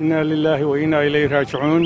إنا لله وإنا إليه راجعون.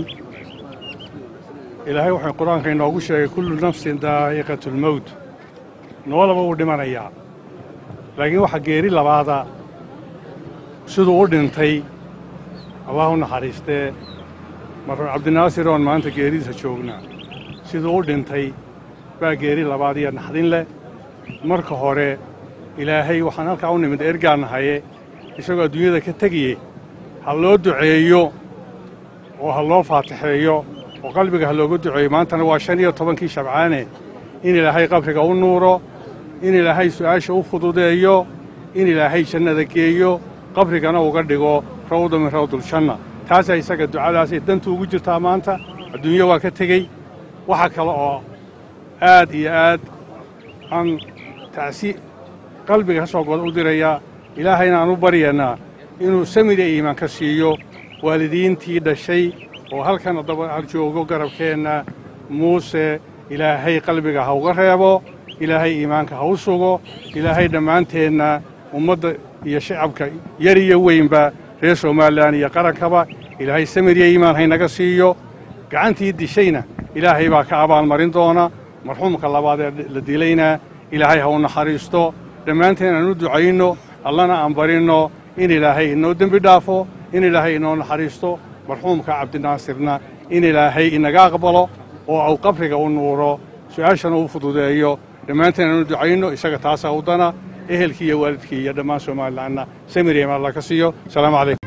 إلهي وحي القرآن كي نوغو شيء كل نفس ذائقة الموت نولبا uu dhimanayaa laakiin waxa geeri labaada sidoo u dhintay Allah u naxariistee marxuum Cabdinaasir oo maanta geeridiisa joognaa sidoo u dhintay baa geeri labaad iyo naxdin leh marka hore Ilaahay waxaan halka u nimid ergaanahay isagoo adduunyada ka tagayay ha loo duceeyo oo ha loo faatixeeyo oo qalbiga ha loogu duceeyo maantana waa 15 Shabcaane in Ilaahay qabriga u nuuro in Ilaahay su'aasha u fududeeyo in Ilaahay jannada geeyo qabrigana uga dhigo rawda min rawdul janna taas ay isaga ducadaas dantu ugu jirtaa maanta adduunyo waa ka tagay waxa kale oo aad iyo aad aan taasi qalbiga soo god u diraya Ilaahayna aanu bariyana inuu samir iyo iimaan ka siiyo waalidiintii dhashay oo halkan daba joogo garabkeena Muuse Ilaahay qalbiga ha uga reebo Ilaahay iimaanka ha u sugo Ilaahay dhamaanteena ummadda iyo shacabka yar iyo weynba reer Soomaaliland iyo qarankaba Ilaahay samir iyo iimaan haynaga siiyo gacantii dishayna Ilaahay baa ka abaal marin doona marxuumka labaad ee la dilayna Ilaahay ha u naxariisto dhamaanteena aanu ducayno Allahna aan barino in Ilaahay inoo dambi dhaafo in Ilaahay inoo naxariisto marxuumka Cabdinaasirna in Ilaahay inaga aqbalo oo uu qabriga u nuuro su'aashana u fududeeyo dhamaanteena aanu ducayno isaga taas u dana ehelkii iyo waalidkii iyo dhamaan Soomaalilandna samir iyo iimaan la ka siiyo salaamu calaykum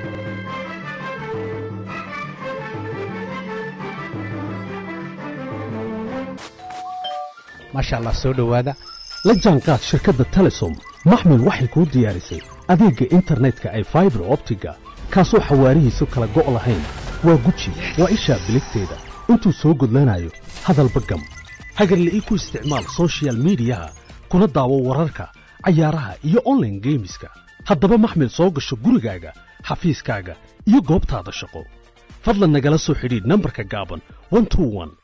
maasha Allah soo dhawaada la jaanqaad shirkadda Telesom maxmil waxay ku diyaarisay adeegga internetka ay fiber optiga kaasoo xawaarihiisu kala go' lahayn waa guji waa isha biligteeda intuu soo gudlanayo hadalba gam hagarla ii ku isticmaal social media kuna daawo wararka ciyaaraha iyo online gameska haddaba maxmil soo gasho gurigaaga xafiiskaaga iyo goobtaada shaqo fadlan nagala soo xidhiidh nambarka gaaban 121